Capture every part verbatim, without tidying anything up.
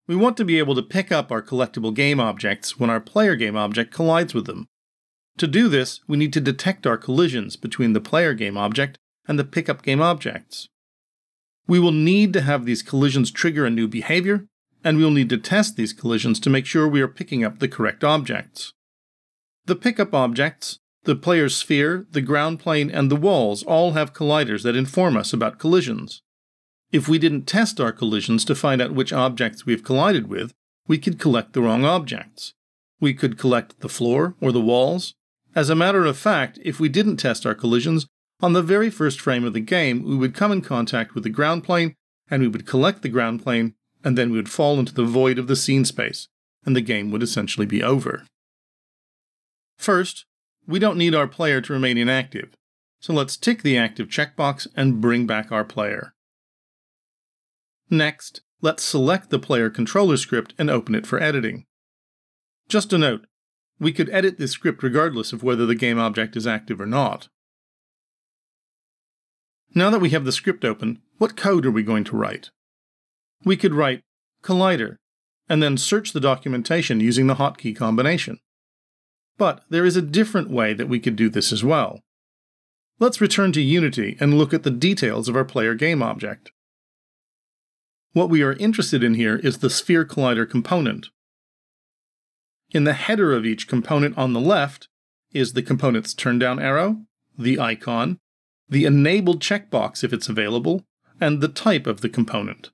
We want to be able to pick up our collectible game objects when our player game object collides with them. To do this, we need to detect our collisions between the player game object and the pickup game objects. We will need to have these collisions trigger a new behavior, and we will need to test these collisions to make sure we are picking up the correct objects. The pickup objects, the player's sphere, the ground plane, and the walls all have colliders that inform us about collisions. If we didn't test our collisions to find out which objects we've collided with, we could collect the wrong objects. We could collect the floor or the walls. As a matter of fact, if we didn't test our collisions, on the very first frame of the game, we would come in contact with the ground plane, and we would collect the ground plane, and then we would fall into the void of the scene space, and the game would essentially be over. First, we don't need our player to remain inactive, so let's tick the active checkbox and bring back our player. Next, let's select the player controller script and open it for editing. Just a note, we could edit this script regardless of whether the game object is active or not. Now that we have the script open, what code are we going to write? We could write collider, and then search the documentation using the hotkey combination. But there is a different way that we could do this as well. Let's return to Unity and look at the details of our player game object. What we are interested in here is the sphere collider component. In the header of each component on the left is the component's turn-down arrow, the icon, the enabled checkbox if it's available, and the type of the component.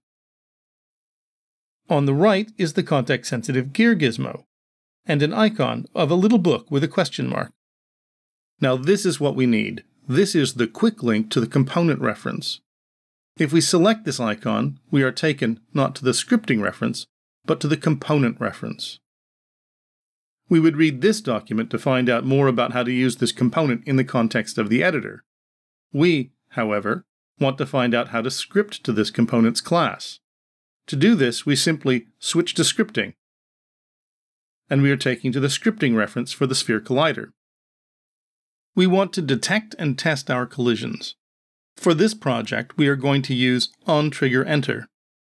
On the right is the context-sensitive gear gizmo, and an icon of a little book with a question mark. Now this is what we need. This is the quick link to the component reference. If we select this icon, we are taken not to the scripting reference, but to the component reference. We would read this document to find out more about how to use this component in the context of the editor. We, however, want to find out how to script to this component's class. To do this, we simply switch to scripting, and we are taken to the scripting reference for the sphere collider. We want to detect and test our collisions. For this project, we are going to use onTriggerEnter.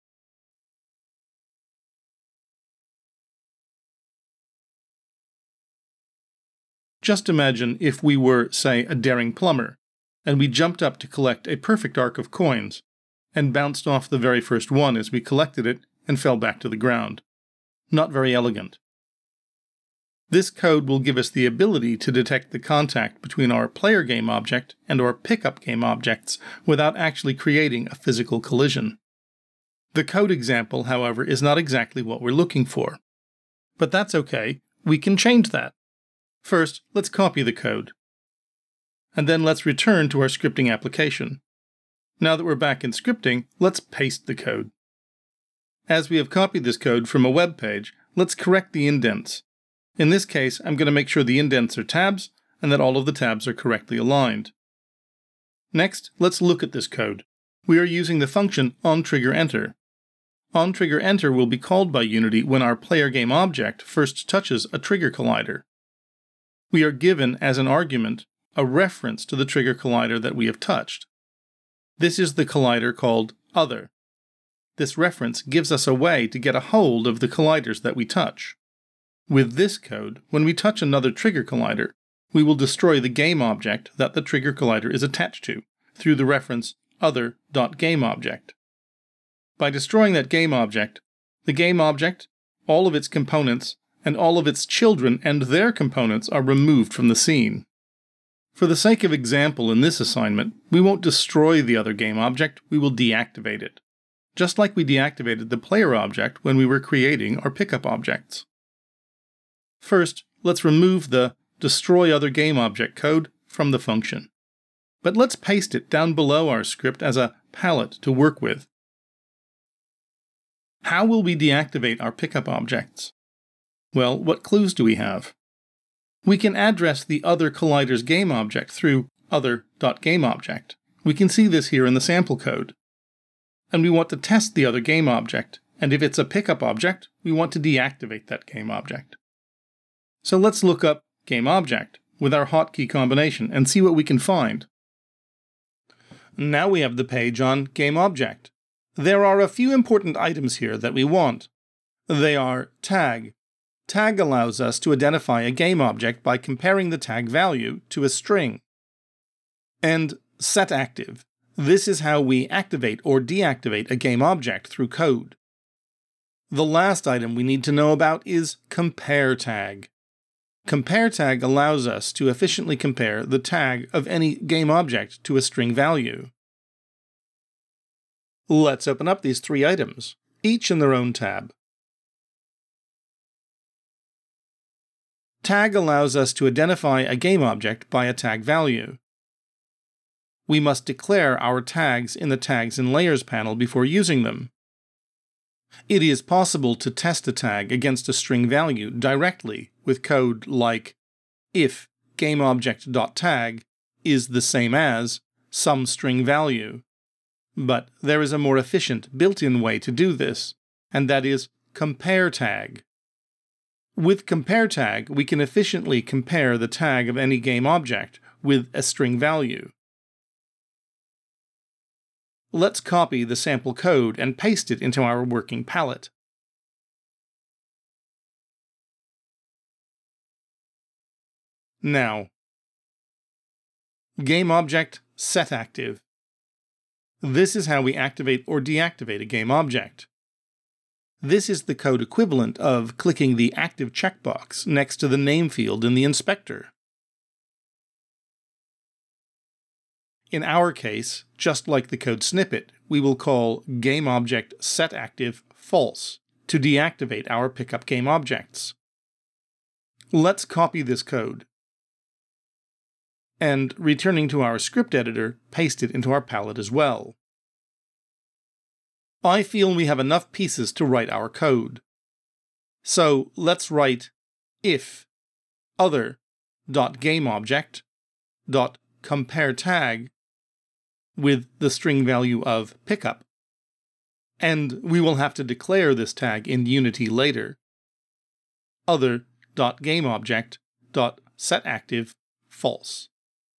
Just imagine if we were, say, a daring plumber, and we jumped up to collect a perfect arc of coins, and bounced off the very first one as we collected it and fell back to the ground. Not very elegant. This code will give us the ability to detect the contact between our player game object and our pickup game objects without actually creating a physical collision. The code example, however, is not exactly what we're looking for. But that's okay, we can change that. First, let's copy the code. And then let's return to our scripting application. Now that we're back in scripting, let's paste the code. As we have copied this code from a web page, let's correct the indents. In this case, I'm going to make sure the indents are tabs and that all of the tabs are correctly aligned. Next, let's look at this code. We are using the function onTriggerEnter. OnTriggerEnter will be called by Unity when our player game object first touches a trigger collider. We are given, as an argument, a reference to the trigger collider that we have touched. This is the collider called Other. This reference gives us a way to get a hold of the colliders that we touch. With this code, when we touch another trigger collider, we will destroy the game object that the trigger collider is attached to through the reference other.gameObject. By destroying that game object, the game object, all of its components, and all of its children and their components are removed from the scene. For the sake of example in this assignment, we won't destroy the other game object, we will deactivate it, just like we deactivated the player object when we were creating our pickup objects. First, let's remove the destroy other game object code from the function. But let's paste it down below our script as a palette to work with. How will we deactivate our pickup objects? Well, what clues do we have? We can address the other collider's game object through other.gameObject. We can see this here in the sample code. And we want to test the other game object, and if it's a pickup object, we want to deactivate that game object. So let's look up gameObject with our hotkey combination and see what we can find. Now we have the page on gameObject. There are a few important items here that we want. They are tag. Tag allows us to identify a game object by comparing the tag value to a string. And setActive. This is how we activate or deactivate a game object through code. The last item we need to know about is compareTag. CompareTag allows us to efficiently compare the tag of any game object to a string value. Let's open up these three items, each in their own tab. Tag allows us to identify a game object by a tag value. We must declare our tags in the Tags and Layers panel before using them. It is possible to test a tag against a string value directly with code like if gameObject.tag is the same as some string value. But there is a more efficient built-in way to do this, and that is compareTag. With compareTag, we can efficiently compare the tag of any game object with a string value. Let's copy the sample code and paste it into our working palette. Now, GameObject setActive. This is how we activate or deactivate a game object. This is the code equivalent of clicking the Active checkbox next to the name field in the inspector. In our case, just like the code snippet, we will call GameObject setActive false to deactivate our pickup game objects. Let's copy this code, and returning to our script editor, paste it into our palette as well. I feel we have enough pieces to write our code. So let's write if other.gameObject.compareTag with the string value of pickup. And we will have to declare this tag in Unity later. Other.gameObject.setActive false.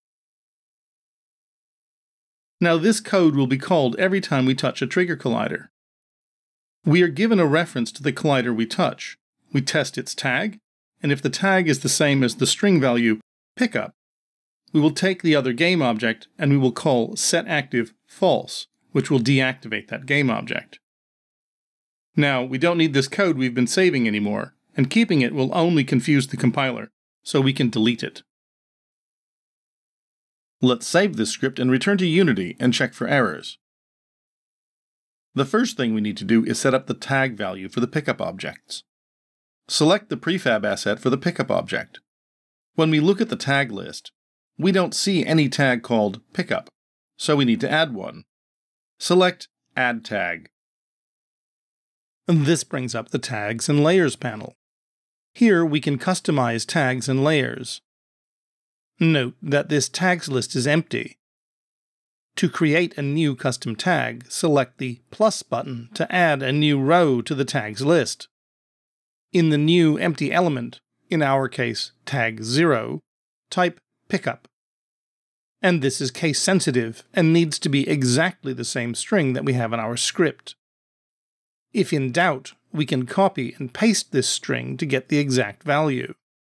Now this code will be called every time we touch a trigger collider. We are given a reference to the collider we touch. We test its tag, and if the tag is the same as the string value pickup, we will take the other game object and we will call setActive false, which will deactivate that game object. Now, we don't need this code we've been saving anymore, and keeping it will only confuse the compiler, so we can delete it. Let's save this script and return to Unity and check for errors. The first thing we need to do is set up the tag value for the pickup objects. Select the prefab asset for the pickup object. When we look at the tag list, we don't see any tag called pickup, so we need to add one. Select Add Tag. This brings up the Tags and Layers panel. Here we can customize tags and layers. Note that this tags list is empty. To create a new custom tag, select the plus button to add a new row to the tags list. In the new empty element, in our case tag zero, type pickup. And this is case sensitive and needs to be exactly the same string that we have in our script. If in doubt, we can copy and paste this string to get the exact value.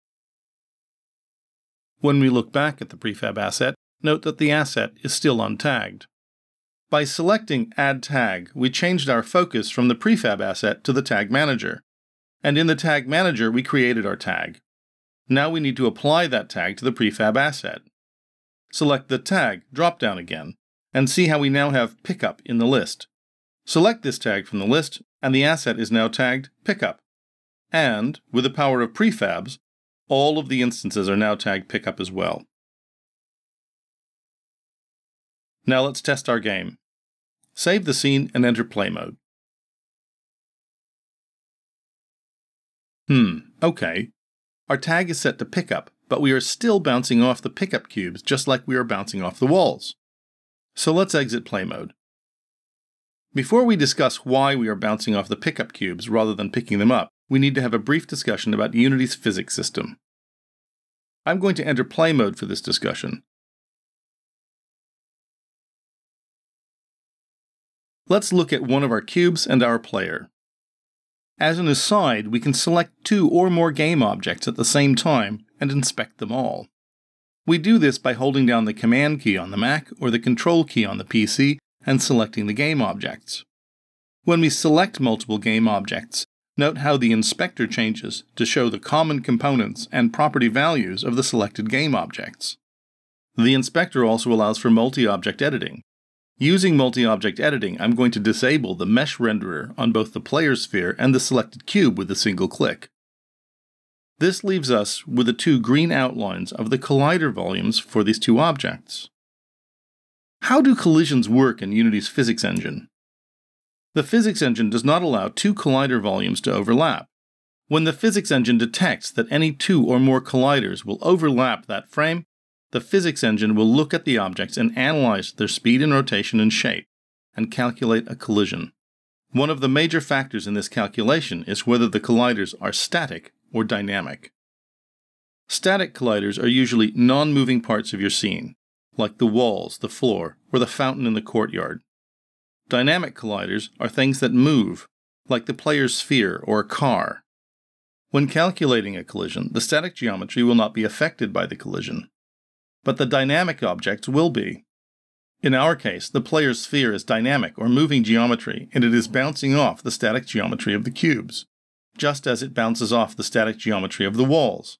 When we look back at the prefab asset, note that the asset is still untagged. By selecting Add Tag, we changed our focus from the prefab asset to the Tag Manager. And in the Tag Manager, we created our tag. Now we need to apply that tag to the prefab asset. Select the Tag drop-down again, and see how we now have Pickup in the list. Select this tag from the list, and the asset is now tagged Pickup. And, with the power of prefabs, all of the instances are now tagged Pickup as well. Now let's test our game. Save the scene and enter play mode. Hmm, okay. Our tag is set to Pickup, but we are still bouncing off the Pickup cubes just like we are bouncing off the walls. So let's exit play mode. Before we discuss why we are bouncing off the Pickup cubes rather than picking them up, we need to have a brief discussion about Unity's physics system. I'm going to enter play mode for this discussion. Let's look at one of our cubes and our player. As an aside, we can select two or more game objects at the same time and inspect them all. We do this by holding down the Command key on the Mac or the Control key on the P C and selecting the game objects. When we select multiple game objects, note how the inspector changes to show the common components and property values of the selected game objects. The inspector also allows for multi-object editing. Using multi-object editing, I'm going to disable the mesh renderer on both the player sphere and the selected cube with a single click. This leaves us with the two green outlines of the collider volumes for these two objects. How do collisions work in Unity's physics engine? The physics engine does not allow two collider volumes to overlap. When the physics engine detects that any two or more colliders will overlap that frame, the physics engine will look at the objects and analyze their speed and rotation and shape, and calculate a collision. One of the major factors in this calculation is whether the colliders are static or dynamic. Static colliders are usually non-moving parts of your scene, like the walls, the floor, or the fountain in the courtyard. Dynamic colliders are things that move, like the player's sphere or a car. When calculating a collision, the static geometry will not be affected by the collision, but the dynamic objects will be. In our case, the player's sphere is dynamic or moving geometry, and it is bouncing off the static geometry of the cubes, just as it bounces off the static geometry of the walls.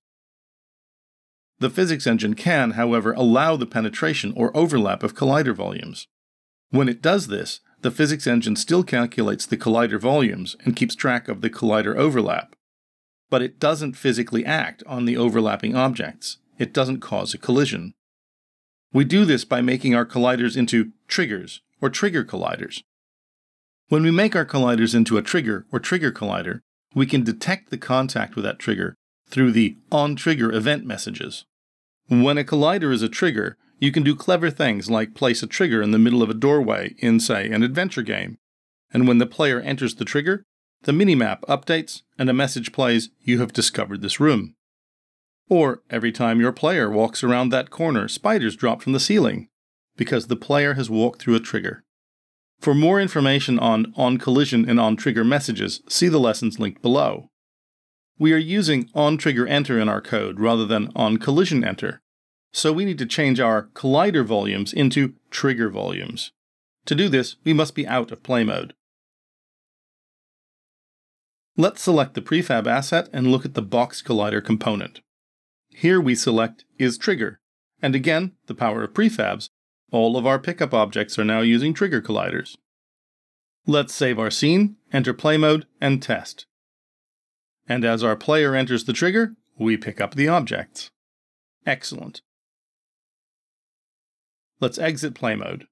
The physics engine can, however, allow the penetration or overlap of collider volumes. When it does this, the physics engine still calculates the collider volumes and keeps track of the collider overlap. But it doesn't physically act on the overlapping objects. It doesn't cause a collision. We do this by making our colliders into triggers or trigger colliders. When we make our colliders into a trigger or trigger collider, we can detect the contact with that trigger through the on-trigger event messages. When a collider is a trigger, you can do clever things like place a trigger in the middle of a doorway in, say, an adventure game. And when the player enters the trigger, the minimap updates and a message plays, "You have discovered this room." Or every time your player walks around that corner, spiders drop from the ceiling, because the player has walked through a trigger. For more information on on-collision and on-trigger messages, see the lessons linked below. We are using on-trigger enter in our code rather than on-collision enter, so we need to change our collider volumes into trigger volumes. To do this, we must be out of play mode. Let's select the prefab asset and look at the box collider component. Here we select is trigger, and again, the power of prefabs, all of our pickup objects are now using trigger colliders. Let's save our scene, enter play mode, and test. And as our player enters the trigger, we pick up the objects. Excellent. Let's exit play mode.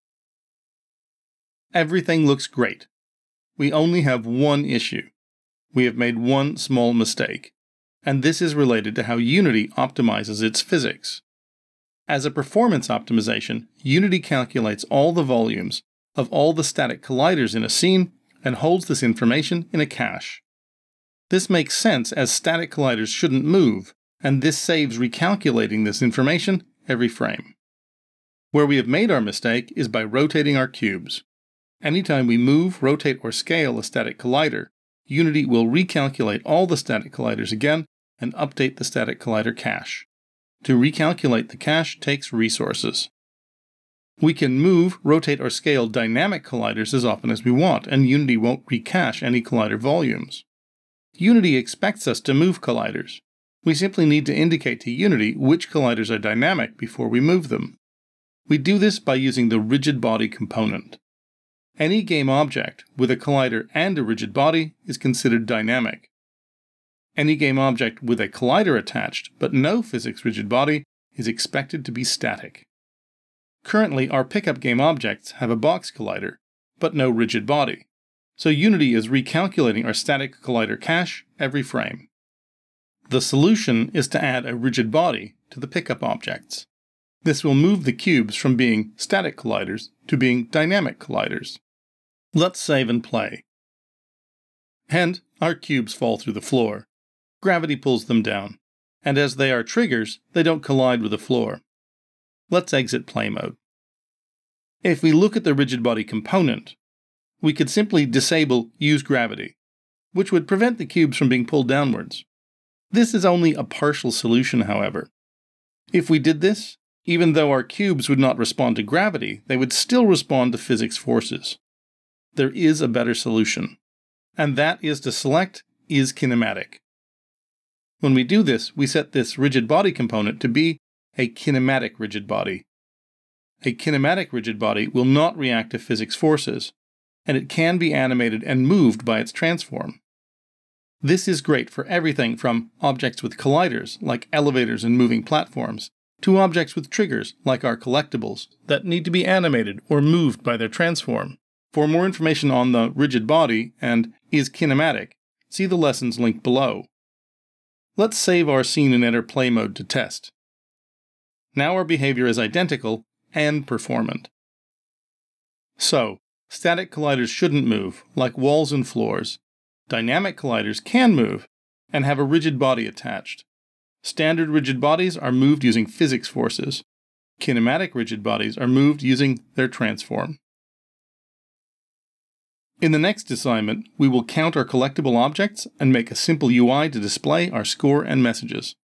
Everything looks great. We only have one issue. We have made one small mistake, and this is related to how Unity optimizes its physics. As a performance optimization, Unity calculates all the volumes of all the static colliders in a scene and holds this information in a cache. This makes sense as static colliders shouldn't move, and this saves recalculating this information every frame. Where we have made our mistake is by rotating our cubes. Anytime we move, rotate, or scale a static collider, Unity will recalculate all the static colliders again and update the static collider cache. To recalculate the cache takes resources. We can move, rotate, or scale dynamic colliders as often as we want, and Unity won't recache any collider volumes. Unity expects us to move colliders. We simply need to indicate to Unity which colliders are dynamic before we move them. We do this by using the rigid body component. Any game object with a collider and a rigid body is considered dynamic. Any game object with a collider attached but no physics rigid body is expected to be static. Currently, our pickup game objects have a box collider, but no rigid body, so Unity is recalculating our static collider cache every frame. The solution is to add a rigid body to the pickup objects. This will move the cubes from being static colliders to being dynamic colliders. Let's save and play. And our cubes fall through the floor. Gravity pulls them down, and as they are triggers, they don't collide with the floor. Let's exit play mode. If we look at the rigid body component, we could simply disable Use Gravity. which would prevent the cubes from being pulled downwards. This is only a partial solution, however. If we did this, even though our cubes would not respond to gravity, they would still respond to physics forces. There is a better solution, and that is to select is kinematic. When we do this, we set this rigid body component to be a kinematic rigid body. A kinematic rigid body will not react to physics forces, and it can be animated and moved by its transform. This is great for everything from objects with colliders, like elevators and moving platforms, to objects with triggers, like our collectibles, that need to be animated or moved by their transform. For more information on the rigid body and is kinematic, see the lessons linked below. Let's save our scene and enter play mode to test. Now our behavior is identical and performant. So, static colliders shouldn't move, like walls and floors. Dynamic colliders can move and have a rigid body attached. Standard rigid bodies are moved using physics forces. Kinematic rigid bodies are moved using their transform. In the next assignment, we will count our collectible objects and make a simple U I to display our score and messages.